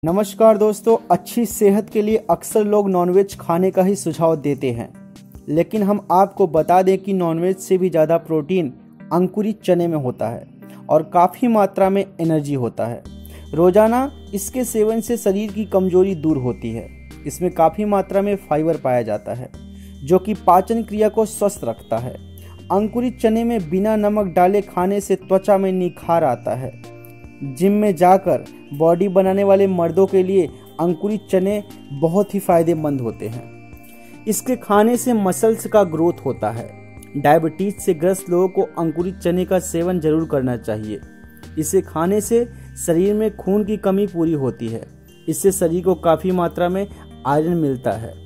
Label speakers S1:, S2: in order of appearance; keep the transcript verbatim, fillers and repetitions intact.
S1: नमस्कार दोस्तों, अच्छी सेहत के लिए अक्सर लोग नॉनवेज खाने का ही सुझाव देते हैं, लेकिन हम आपको बता दें कि नॉनवेज से भी ज़्यादा प्रोटीन अंकुरित चने में होता है और काफ़ी मात्रा में एनर्जी होता है। रोज़ाना इसके सेवन से शरीर की कमजोरी दूर होती है। इसमें काफ़ी मात्रा में फाइबर पाया जाता है जो कि पाचन क्रिया को स्वस्थ रखता है। अंकुरित चने में बिना नमक डाले खाने से त्वचा में निखार आता है। जिम में जाकर बॉडी बनाने वाले मर्दों के लिए अंकुरित चने बहुत ही फायदेमंद होते हैं। इसके खाने से मसल्स का ग्रोथ होता है। डायबिटीज से ग्रस्त लोगों को अंकुरित चने का सेवन जरूर करना चाहिए। इसे खाने से शरीर में खून की कमी पूरी होती है। इससे शरीर को काफ़ी मात्रा में आयरन मिलता है।